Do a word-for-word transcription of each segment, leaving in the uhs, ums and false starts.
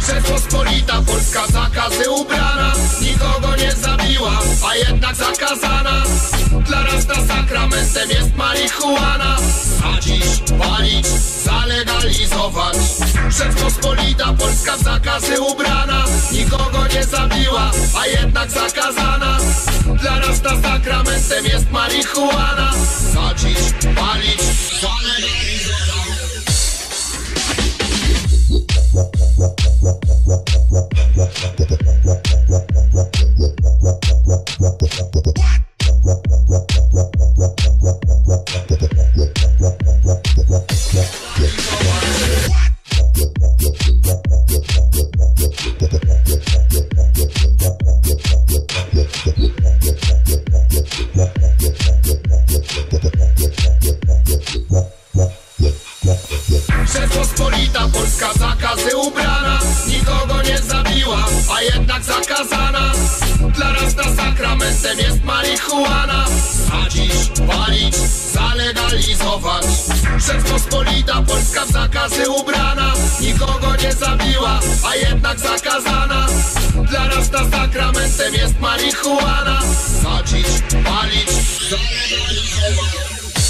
Rzeczpospolita Polska zakazy ubrana, nikogo nie zabiła, a jednak zakazana. Dla Rasta sakramentem jest marihuana, a dziś palić, zalegalizować. Rzeczpospolita Polska w zakazy ubrana, nikogo nie zabiła, a jednak zakazana. Dla Rasta sakramentem jest marihuana, a dziś palić, zalegalizować. Rzeczpospolita Polska zakazy ubrana, nikogo nie zabiła, a jednak zakazana. Dla Rasta sakramentem jest marihuana, a dziś palić, zalegalizować. Rzeczpospolita Polska w zakazy ubrana, nikogo nie zabiła, a jednak zakazana. Dla Rasta sakramentem jest marihuana, a dziś palić, zalegalizować.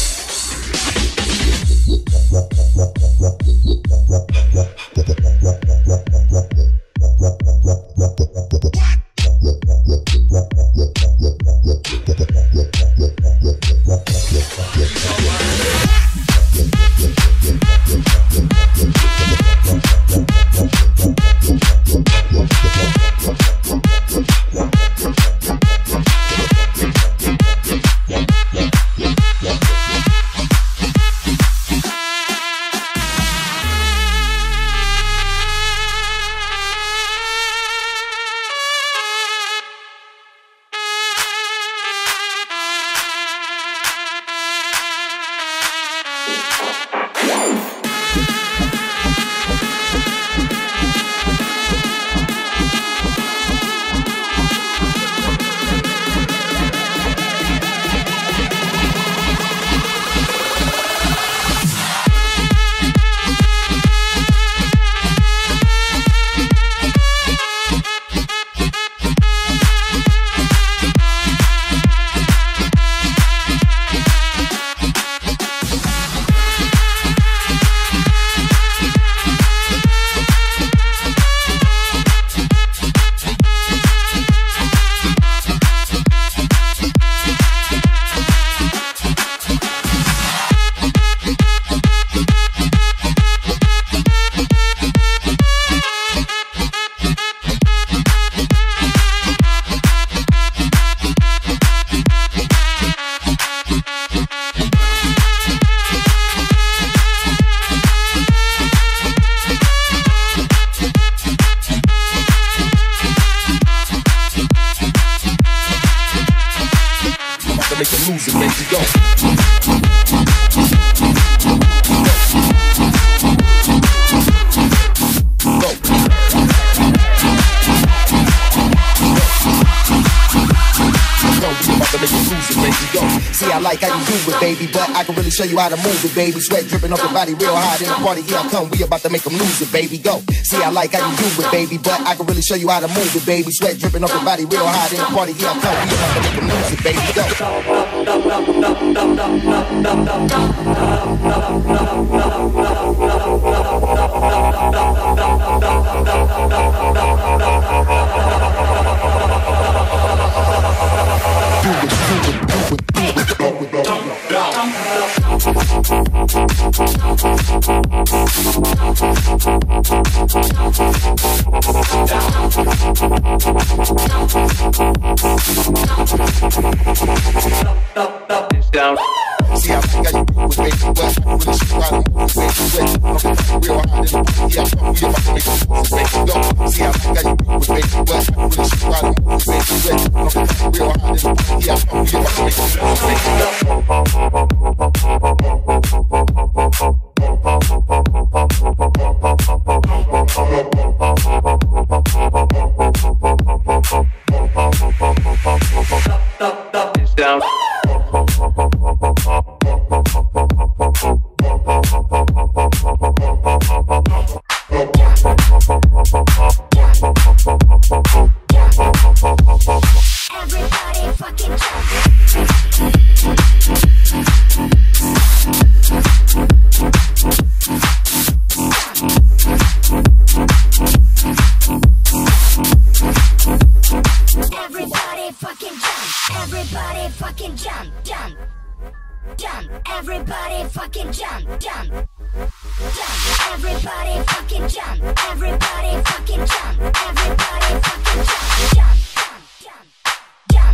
Baby, but I can really show you how to move it, baby. Sweat dripping off your body real hard in the party. Here I come, we about to make them lose it, baby. Go. See, I like how you do it, baby, but I can really show you how to move it, baby. Sweat dripping off your body real hard in the party. Here I come, we about to make them lose it, baby. Go. Do it, do it, do it, do it, do it, do it, down. Down. See, I think I you do it, baby, but I really show you how to move it, baby. Sweat, I'm real hard in the party. Yeah, I'm we about to make it move, baby. Go. See, I think I you do it, baby, but I really show you how to move it, baby. Sweat, I'm real hard in the party. Yeah, I'm we about to make it move, baby. Down. Down. fucking jump, jump, jump. Everybody fucking jump. Everybody fucking jump. Everybody fucking jump, jump, jump, jump,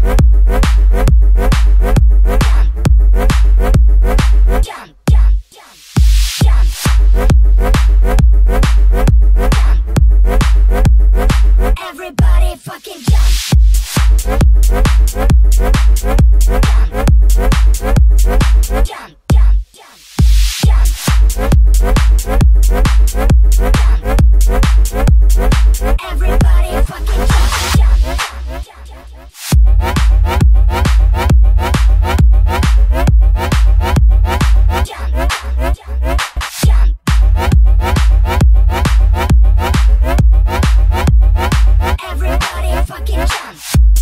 jump, jump, jump, jump, jump. Everybody fucking jump. Jump, jump, jump, jump, jump. Everybody fucking jump, jump, jump, jump, jump, jump. Everybody fucking jump.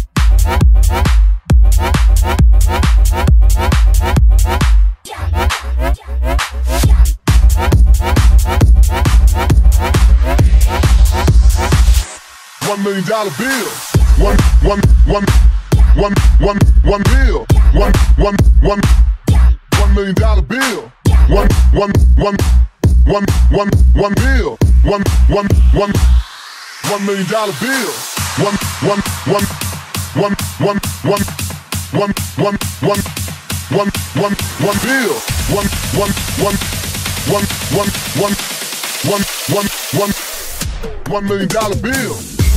One million dollar bill. One, one, one, one, one, one bill. One, one, one, one million dollar bill. One, one, one, one, one, one bill. One, one, one, one million dollar bill. One, one, one, one, one, one, one, one, one, one, one, one bill. One, one, one, one, one, one, one, one, one, one million dollar bill.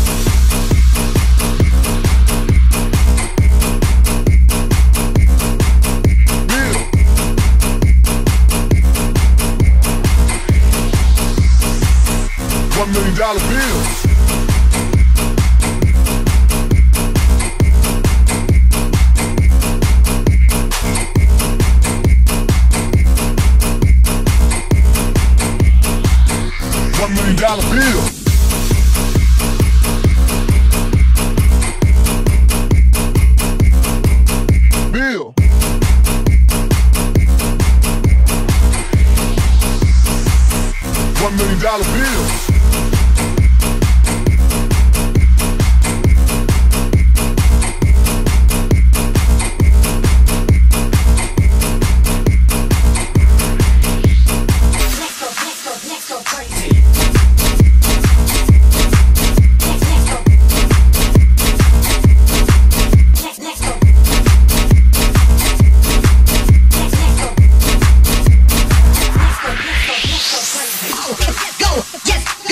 One million dollar bill. One million dollar bill. Bill. One million dollar bill. Go, yes.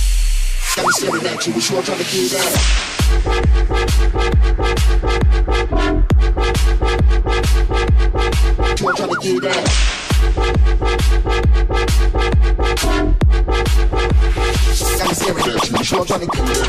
Got me staring at you, what you all trying to get at? What you all trying to get at? Got me staring at you, what you all trying to get at?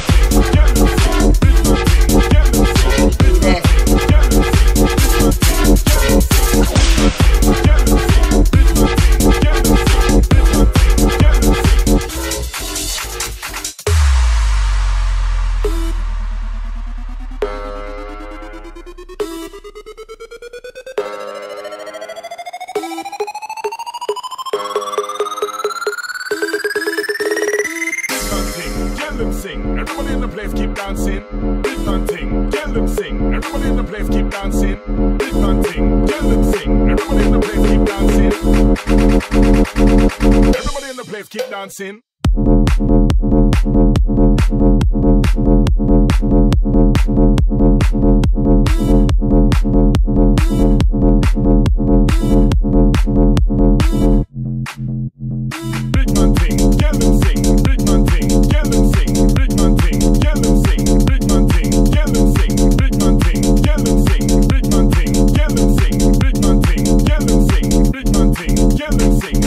Everybody in the place keep dancing. Big man thing, tell them sing. Everybody in the place keep dancing. Big man thing, tell them sing. Everybody in the place keep dancing. Everybody in the place keep dancing. Big man thing, tell them sing. Big man thing, tell them sing. Big man thing, tell them sing. Big man thing, tell them sing. Big man thing, tell them sing. Big man thing, tell them sing. Big man thing, tell them sing. Big man thing, tell them sing.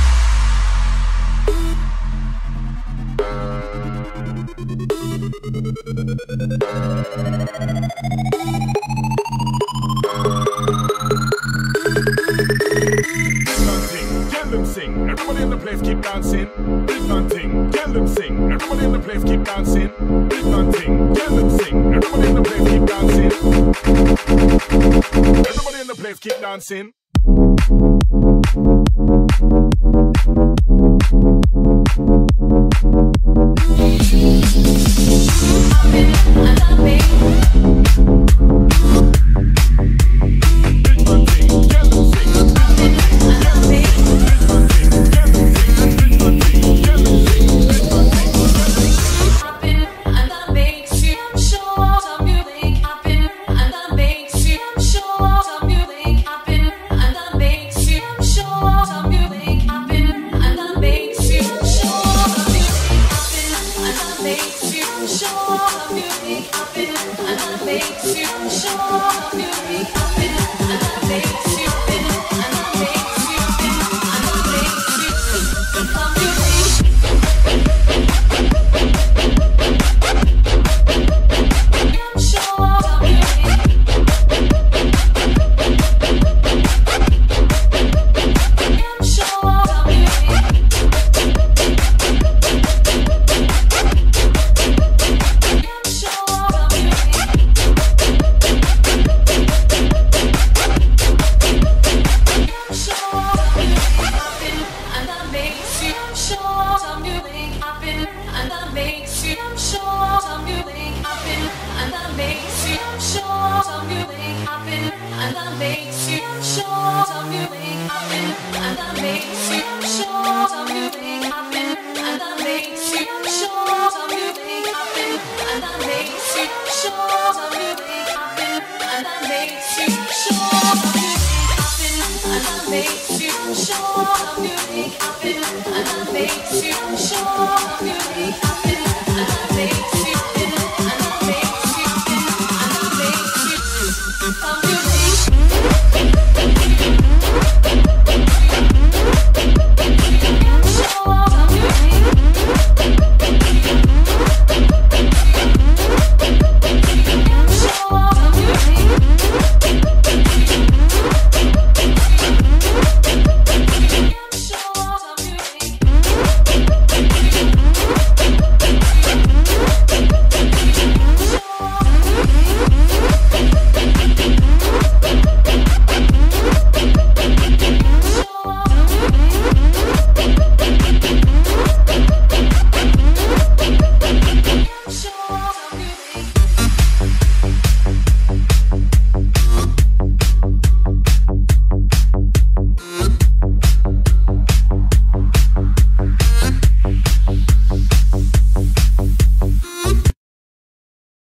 Tell them sing. Everybody in the place keep dancing. Big man thing, tell them sing. Everybody in the place keep dancing. Big man thing, tell them sing. Everybody in the place keep dancing. Everybody in the place keep dancing. And that makes you sure something happen, and that makes you